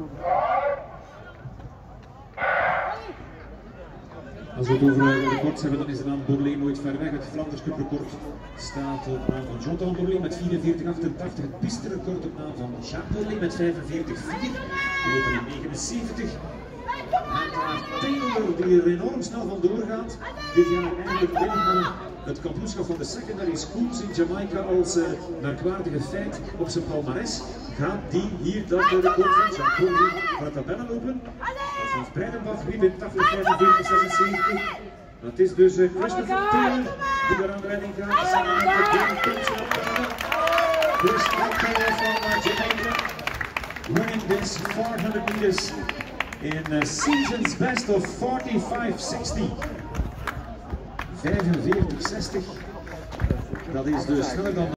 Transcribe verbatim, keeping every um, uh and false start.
Als we het over records hebben, dan is de naam Borlée nooit ver weg. Het Flanders Cup record staat op naam van Jonathan Borlée met vierenveertig achtentachtig. Het pisterecord op naam van Jacques Borlée met vijfenveertig vier. Die lopen in negenenzeventig. En daar Taylor die er enorm snel vandoor gaat. Dit jaar eigenlijk binnen het kampioenschap van de secondary schools in Jamaica als uh, merkwaardige feit op zijn palmares. Gaat die hier dan de record van Jacques Borlée van de tabellen lopen? Van Spreidenbach wint tachtig vijfenveertig zesenzeventig. Dat is dus uh, Christopher Taylor die er aan de leiding gaat samen met Graeme Thompson of Canada. Dus Taylor van uh, Jamaica winning this four hundred meters in uh, season's best of forty-five sixty. vijfenveertig zestig. Dat is dus sneller dan